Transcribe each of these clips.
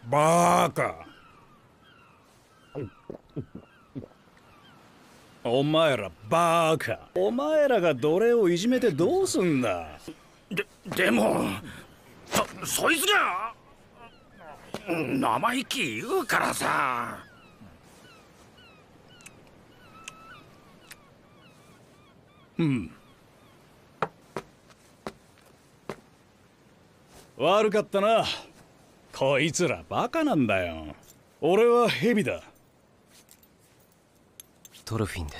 バーカ。お前らバーカ。お前らが奴隷をいじめてどうすんだ。 でもそいつが生意気言うからさ。 悪かったな。こいつらバカなんだよ。俺はヘビだ。 トルフィンです。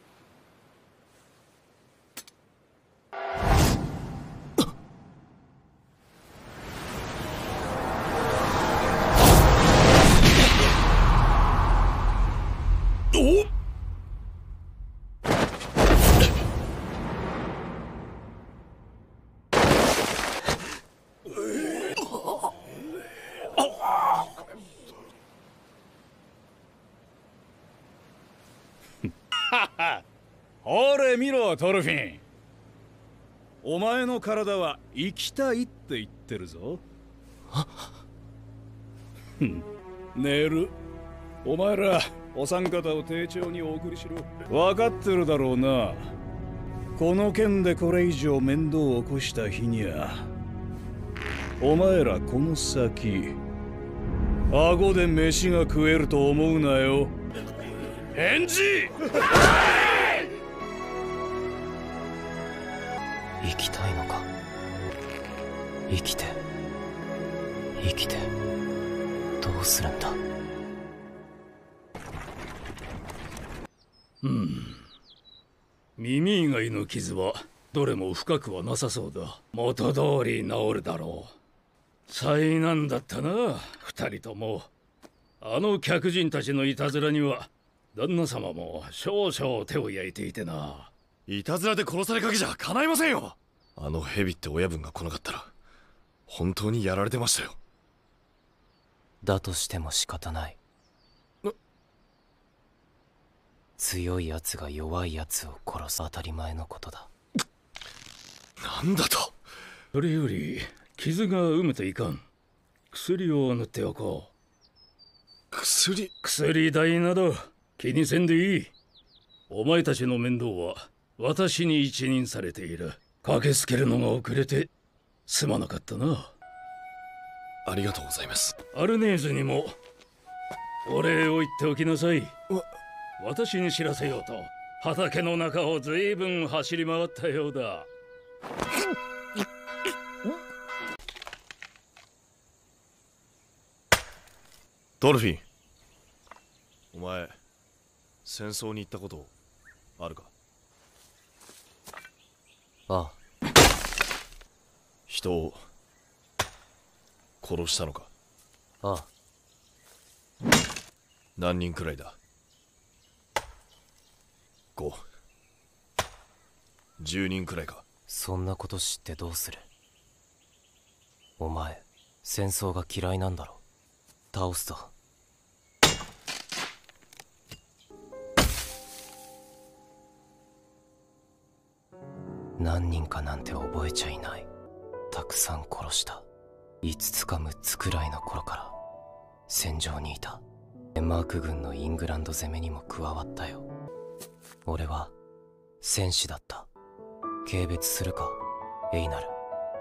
ほれ見ろトルフィン。お前の体は生きたいって言ってるぞ。寝る。お前らお三方を丁重にお送りしろ。分かってるだろうな。この件でこれ以上面倒を起こした日にはお前らこの先顎で飯が食えると思うなよ。返事生きたいのか。生きてどうするんだ。 耳以外の傷はどれも深くはなさそうだ。元通り治るだろう。災難だったな二人とも。あの客人たちのいたずらには旦那様も少々手を焼いていてな。 いたずらで殺されかけじゃ叶いませんよ。あのヘビって親分が来なかったら本当にやられてましたよ。 だとしても仕方ない。強いやつが弱いやつを殺す当たり前のことだ。 なんだと。 それより傷がうむといかん。薬を塗っておこう。薬代など気にせんでいい。お前たちの面倒は私に一任されている。駆けつけるのが遅れてすまなかったな。 ありがとうございます。 アルネーズにもお礼を言っておきなさい。私に知らせようと畑の中をずいぶん走り回ったようだ。 ドルフィン、お前戦争に行ったことあるか。 ああ。 人を殺したのか。 ああ。 何人くらいだ。5、10人くらいか。 そんなこと知ってどうする。お前戦争が嫌いなんだろ。倒すぞ。何人かなんて覚えちゃいない。たくさん殺した。5つか6つくらいの頃から戦場にいた。デンマーク軍のイングランド攻めにも加わったよ。俺は戦士だった。軽蔑するかエイナル。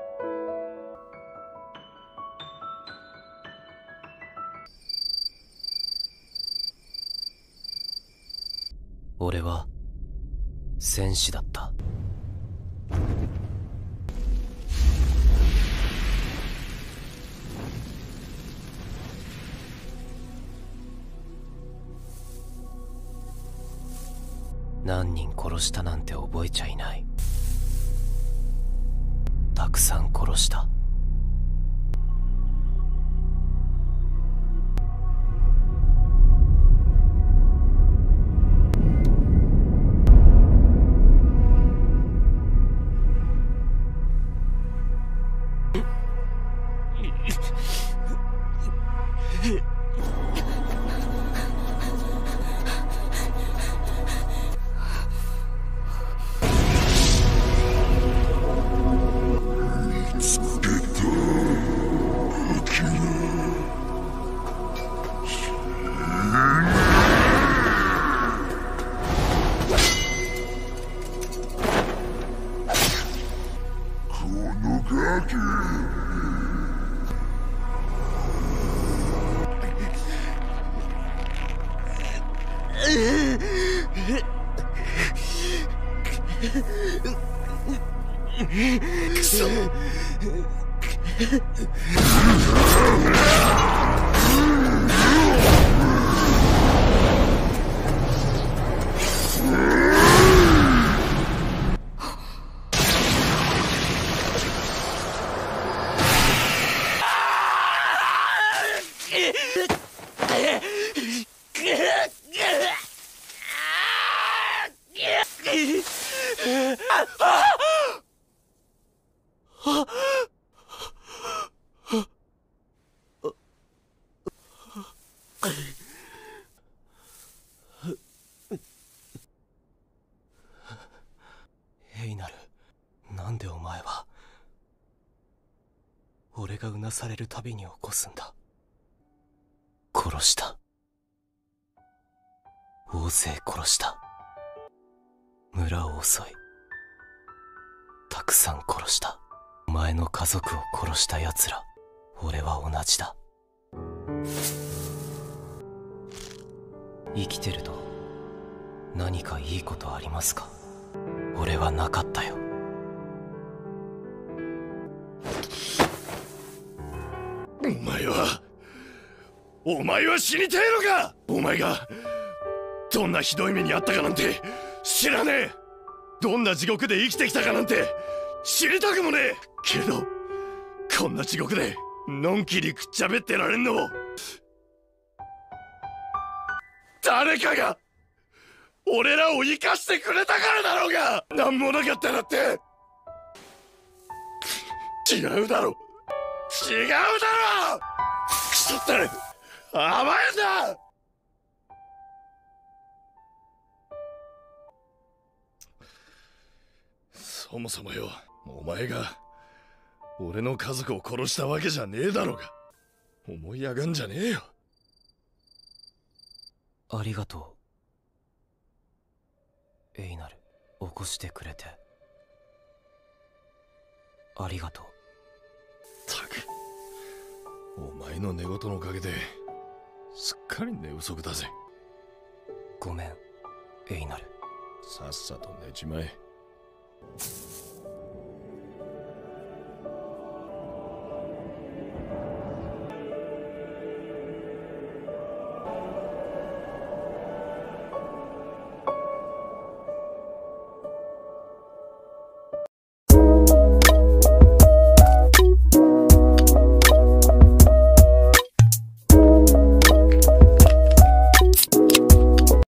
俺は戦士だった。何人殺したなんて覚えちゃいない。たくさん殺した。 見つけくそ。 エイナル、なんでお前は俺がうなされるたびに起こすんだ。殺した。大勢殺した。村を襲いたくさん殺した。お前の家族を殺した奴ら、俺は同じだ。生きてると何かいいことありますか？俺はなかったよ。 お前は死にてえのか！お前がどんなひどい目にあったかなんて知らねえ。どんな地獄で生きてきたかなんて知りたくもねえ。けれどこんな地獄でのんきにくっちゃべってられんのも誰かが俺らを生かしてくれたからだろうが。なんもなかったらって違うだろ、違うだろ。くそったれ、甘えんだ。そもそもよ、お前が俺の家族を殺したわけじゃねえだろうが。思い上がんじゃねえよ。 ありがとうエイナル、起こしてくれてありがとう。 ったく、お前の寝言のおかげですっかり寝不足だぜ。 ごめんエイナル。 さっさと寝ちまえ。